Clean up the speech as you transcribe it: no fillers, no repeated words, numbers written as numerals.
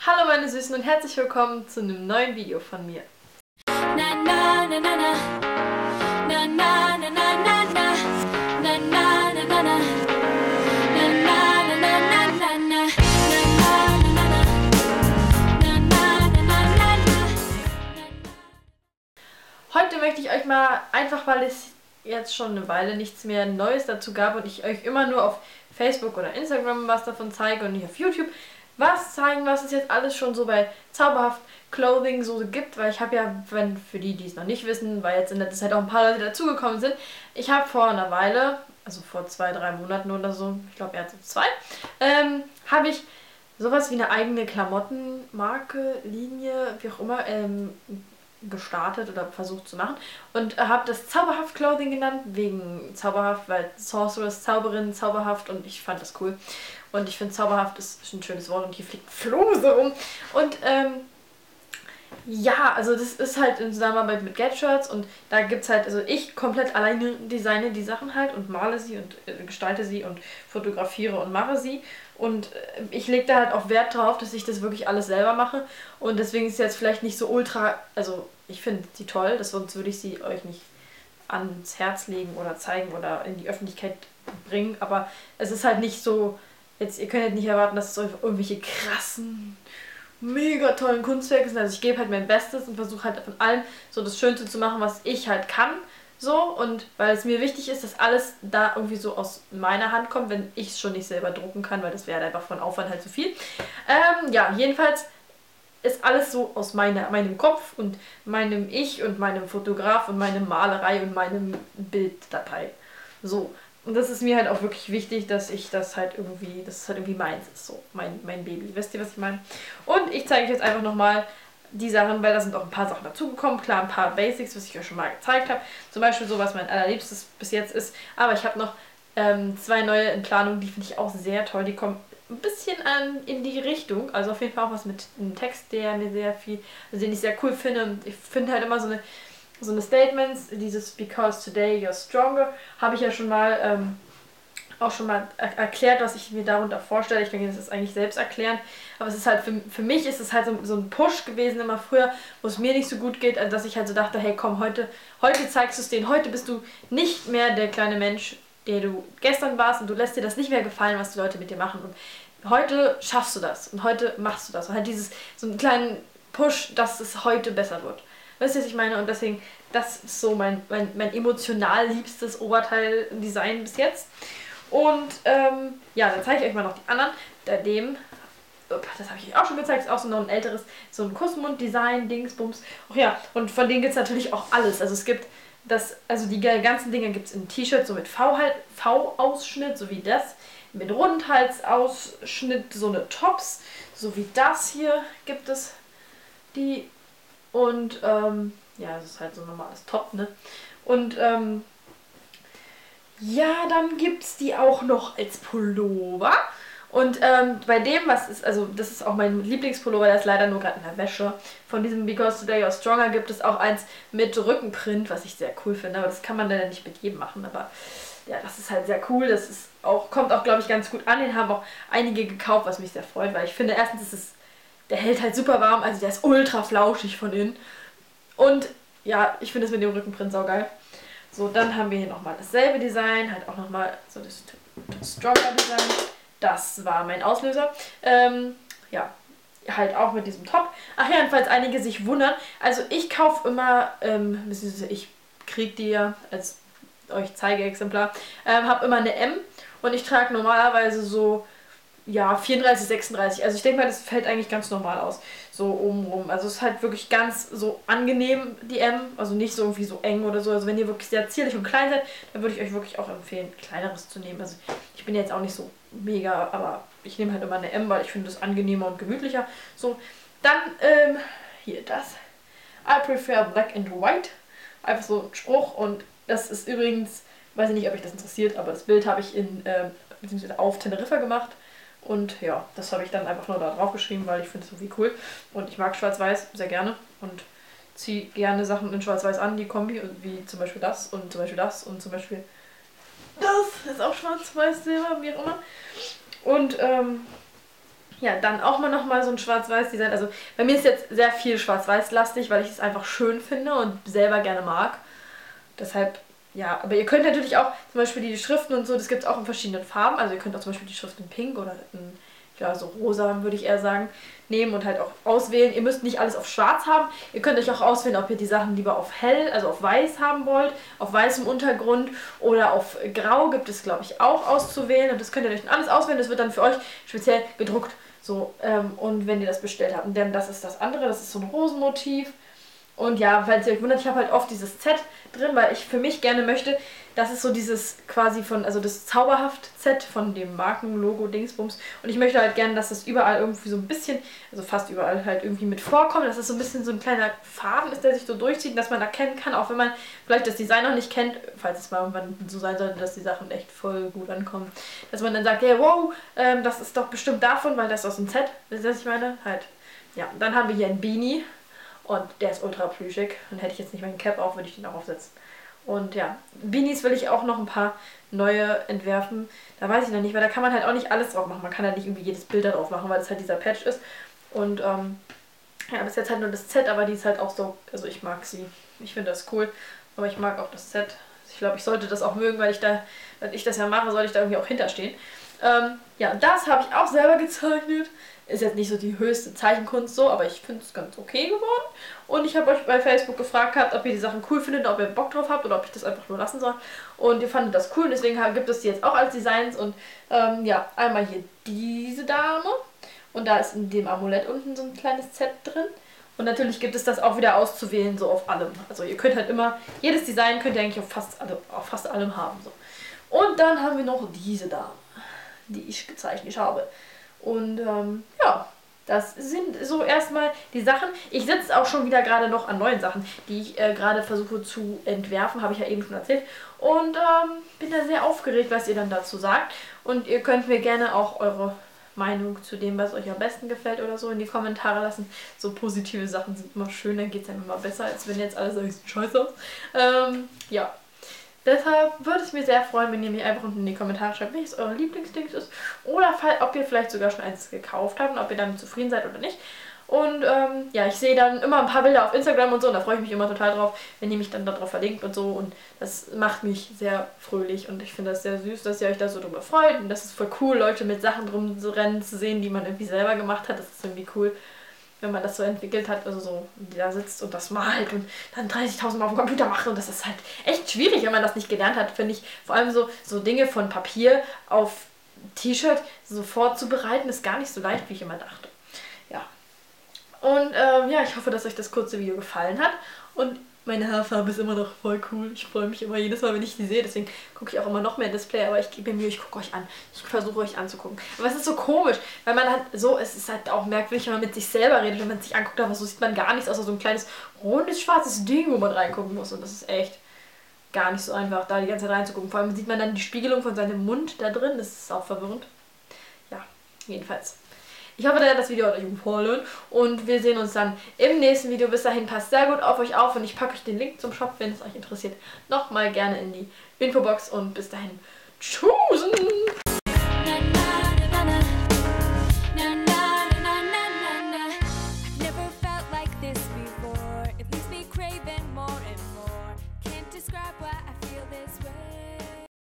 Hallo meine Süßen und herzlich willkommen zu einem neuen Video von mir. Heute möchte ich euch mal, einfach weil es jetzt schon eine Weile nichts mehr Neues dazu gab und ich euch immer nur auf Facebook oder Instagram was davon zeige und nicht auf YouTube, was zeigen, was es jetzt alles schon so bei Zauberhaft Clothing so gibt, weil ich habe ja, wenn für die, die es noch nicht wissen, weil jetzt in letzter Zeit auch ein paar Leute dazugekommen sind, ich habe vor einer Weile, also vor 2-3 Monaten oder so, ich glaube eher so 2, habe ich sowas wie eine eigene Klamottenmarke, Linie, wie auch immer, gestartet oder versucht zu machen und habe das Zauberhaft Clothing genannt, wegen Zauberhaft, weil Sorceress, Zauberin, zauberhaft und ich fand das cool. Und ich finde zauberhaft ist ein schönes Wort und hier fliegt Flose rum. Und ja, also das ist halt in Zusammenarbeit mit Get-Shirts und da gibt's halt, also ich komplett alleine designe die Sachen halt und male sie und gestalte sie und fotografiere und mache sie. Und ich lege da halt auch Wert drauf, dass ich das wirklich alles selber mache. Und deswegen ist es jetzt vielleicht nicht so ultra, also ich finde sie toll, sonst würde ich sie euch nicht ans Herz legen oder zeigen oder in die Öffentlichkeit bringen. Aber es ist halt nicht so, jetzt, ihr könnt halt nicht erwarten, dass es euch irgendwelche krassen, mega tollen Kunstwerke sind. Also ich gebe halt mein Bestes und versuche halt von allem so das Schönste zu machen, was ich halt kann. So, und weil es mir wichtig ist, dass alles da irgendwie so aus meiner Hand kommt, wenn ich es schon nicht selber drucken kann, weil das wäre halt einfach von Aufwand halt zu viel. Ja, jedenfalls ist alles so aus meinem Kopf und meinem Ich und meinem Fotograf und meinem Malerei und meinem Bilddatei. So. Und das ist mir halt auch wirklich wichtig, dass ich das halt irgendwie, dass es halt irgendwie meins ist, so, mein Baby. Wisst ihr, was ich meine? Und ich zeige euch jetzt einfach nochmal die Sachen, weil da sind auch ein paar Sachen dazugekommen. Klar, ein paar Basics, was ich euch schon mal gezeigt habe. Zum Beispiel so, was mein allerliebstes bis jetzt ist. Aber ich habe noch 2 neue in Planung, die finde ich auch sehr toll. Die kommen ein bisschen in die Richtung. Also auf jeden Fall auch was mit einem Text, der mir sehr viel, also den ich sehr cool finde. Und ich finde halt immer so eine Statements, dieses Because today you're stronger, habe ich ja schon mal auch schon mal erklärt, was ich mir darunter vorstelle. Ich denke, das ist eigentlich selbst erklärend. Aber es ist halt, für mich ist es halt so ein Push gewesen immer früher, wo es mir nicht so gut geht, dass ich halt so dachte, hey komm, heute zeigst du es denen, heute bist du nicht mehr der kleine Mensch, der du gestern warst und du lässt dir das nicht mehr gefallen, was die Leute mit dir machen. Und heute schaffst du das und heute machst du das. Und halt so einen kleinen Push, dass es heute besser wird. Weißt du, was ich meine? Und deswegen, das ist so mein emotional liebstes Oberteil-Design bis jetzt. Und ja, dann zeige ich euch mal noch die anderen. Das habe ich euch auch schon gezeigt, ist auch so noch ein älteres, so ein Kussmund-Design, Dingsbums. Ach ja, und von denen gibt es natürlich auch alles. Also es gibt also die ganzen Dinge gibt es in T-Shirts, so mit V-Ausschnitt, so wie das. Mit Rundhalsausschnitt, so eine Tops, so wie das hier gibt es die. Und ja, das ist halt so ein normales Top, ne? Und ja, dann gibt es die auch noch als Pullover. Und bei dem, was ist, also das ist auch mein Lieblingspullover, der ist leider nur gerade in der Wäsche. Von diesem Because Today You're Stronger gibt es auch eins mit Rückenprint, was ich sehr cool finde. Aber das kann man leider nicht mit jedem machen. Aber ja, das ist halt sehr cool. Das ist kommt auch, glaube ich, ganz gut an. Den haben auch einige gekauft, was mich sehr freut. Weil ich finde, erstens der hält halt super warm. Also der ist ultra flauschig von innen. Und ja, ich finde es mit dem Rückenprint saugeil. So, dann haben wir hier nochmal dasselbe Design, halt auch nochmal so das Stronger Design. Das war mein Auslöser. Ja, halt auch mit diesem Top. Ach ja, und falls einige sich wundern, also ich kaufe immer, ich kriege die ja als euch Zeigeexemplar, habe immer eine M und ich trage normalerweise so, ja, 34, 36. Also ich denke mal, das fällt eigentlich ganz normal aus. So obenrum. Also es ist halt wirklich ganz so angenehm, die M. Also nicht so irgendwie so eng oder so. Also wenn ihr wirklich sehr zierlich und klein seid, dann würde ich euch wirklich auch empfehlen, kleineres zu nehmen. Also ich bin jetzt auch nicht so mega, aber ich nehme halt immer eine M, weil ich finde es angenehmer und gemütlicher. So, dann hier das. I prefer black and white. Einfach so ein Spruch und das ist übrigens, weiß ich nicht, ob euch das interessiert, aber das Bild habe ich beziehungsweise auf Teneriffa gemacht. Und ja, das habe ich dann einfach nur da drauf geschrieben, weil ich finde es irgendwie cool. Und ich mag Schwarz-Weiß sehr gerne und ziehe gerne Sachen in Schwarz-Weiß an, die Kombi, wie zum Beispiel das und zum Beispiel das und zum Beispiel das ist auch Schwarz-Weiß Silber, wie auch immer. Und Ja, dann auch mal nochmal so ein Schwarz-Weiß-Design. Also bei mir ist jetzt sehr viel Schwarz-Weiß-lastig, weil ich es einfach schön finde und selber gerne mag. Deshalb, ja, aber ihr könnt natürlich auch zum Beispiel die Schriften und so, das gibt es auch in verschiedenen Farben. Also ihr könnt auch zum Beispiel die Schrift in Pink oder in, ja, so rosa, würde ich eher sagen, nehmen und halt auch auswählen. Ihr müsst nicht alles auf schwarz haben. Ihr könnt euch auch auswählen, ob ihr die Sachen lieber auf hell, also auf weiß haben wollt, auf weißem Untergrund oder auf grau gibt es, glaube ich, auch auszuwählen. Und das könnt ihr euch dann alles auswählen. Das wird dann für euch speziell gedruckt. So, und wenn ihr das bestellt habt. Denn das ist das andere, das ist so ein Rosenmotiv. Und ja, falls ihr euch wundert, ich habe halt oft dieses Z drin, weil ich für mich gerne möchte, das ist so dieses quasi von, also das Zauberhaft-Z von dem Markenlogo Dingsbums. Und ich möchte halt gerne, dass das überall irgendwie so ein bisschen, also fast überall halt irgendwie mit vorkommt, dass es so ein bisschen so ein kleiner Faden ist, der sich so durchzieht, dass man erkennen kann, auch wenn man vielleicht das Design noch nicht kennt, falls es mal irgendwann so sein sollte, dass die Sachen echt voll gut ankommen, dass man dann sagt, hey, wow, das ist doch bestimmt davon, weil das ist aus dem Z, wisst ihr, was ich meine? Halt, ja, dann haben wir hier ein Beanie. Und der ist ultra plüschig. Und hätte ich jetzt nicht meinen Cap auf, würde ich den auch aufsetzen. Und ja, Beanies will ich auch noch ein paar neue entwerfen. Da weiß ich noch nicht, weil da kann man halt auch nicht alles drauf machen. Man kann halt nicht irgendwie jedes Bild da drauf machen, weil es halt dieser Patch ist. Und ja, bis jetzt halt nur das Z, aber die ist halt auch so, also ich mag sie. Ich finde das cool. Aber ich mag auch das Z. Ich glaube, ich sollte das auch mögen, weil ich das ja mache, sollte ich da irgendwie auch hinterstehen. Ja, das habe ich auch selber gezeichnet. Ist jetzt nicht so die höchste Zeichenkunst so, aber ich finde es ganz okay geworden. Und ich habe euch bei Facebook gefragt gehabt, ob ihr die Sachen cool findet, ob ihr Bock drauf habt oder ob ich das einfach nur lassen soll. Und ihr fandet das cool, deswegen gibt es die jetzt auch als Designs. Und ja, einmal hier diese Dame. Und da ist in dem Amulett unten so ein kleines Z drin. Und natürlich gibt es das auch wieder auszuwählen, so auf allem. Also ihr könnt halt immer, jedes Design könnt ihr eigentlich auf fast allem haben. So. Und dann haben wir noch diese Dame, die ich gezeichnet habe. Und ja, das sind so erstmal die Sachen. Ich sitze auch schon wieder gerade noch an neuen Sachen, die ich gerade versuche zu entwerfen, habe ich ja eben schon erzählt. Und bin da sehr aufgeregt, was ihr dann dazu sagt. Und ihr könnt mir gerne auch eure Meinung zu dem, was euch am besten gefällt oder so, in die Kommentare lassen. So positive Sachen sind immer schön, dann geht es einem immer besser, als wenn jetzt alles so scheiße aus. Ja. Deshalb würde es mir sehr freuen, wenn ihr mir einfach unten in die Kommentare schreibt, welches euer Lieblingsdings ist. Oder ob ihr vielleicht sogar schon eins gekauft habt und ob ihr damit zufrieden seid oder nicht. Und ja, ich sehe dann immer ein paar Bilder auf Instagram und so und da freue ich mich immer total drauf, wenn ihr mich dann darauf verlinkt und so. Und das macht mich sehr fröhlich und ich finde das sehr süß, dass ihr euch da so drüber freut. Und das ist voll cool, Leute mit Sachen rumrennen zu sehen, die man irgendwie selber gemacht hat. Das ist irgendwie cool, wenn man das so entwickelt hat, also so, die da sitzt und das malt und dann 30.000 Mal auf dem Computer macht und das ist halt echt schwierig, wenn man das nicht gelernt hat, finde ich. Vor allem so Dinge von Papier auf T-Shirt so vorzubereiten, ist gar nicht so leicht, wie ich immer dachte. Ja. Und ja, ich hoffe, dass euch das kurze Video gefallen hat und meine Haarfarbe ist immer noch voll cool. Ich freue mich immer jedes Mal, wenn ich die sehe. Deswegen gucke ich auch immer noch mehr Display. Aber ich gebe mir Mühe, ich gucke euch an. Ich versuche euch anzugucken. Aber es ist so komisch, weil man halt so, es ist halt auch merkwürdig, wenn man mit sich selber redet. Wenn man sich anguckt, aber so sieht man gar nichts, außer so ein kleines, rundes, schwarzes Ding, wo man reingucken muss. Und das ist echt gar nicht so einfach, da die ganze Zeit reinzugucken. Vor allem sieht man dann die Spiegelung von seinem Mund da drin. Das ist auch verwirrend. Ja, jedenfalls. Ich hoffe, das Video hat euch gefallen und wir sehen uns dann im nächsten Video. Bis dahin, passt sehr gut auf euch auf und ich packe euch den Link zum Shop, wenn es euch interessiert, nochmal gerne in die Infobox und bis dahin, tschüss!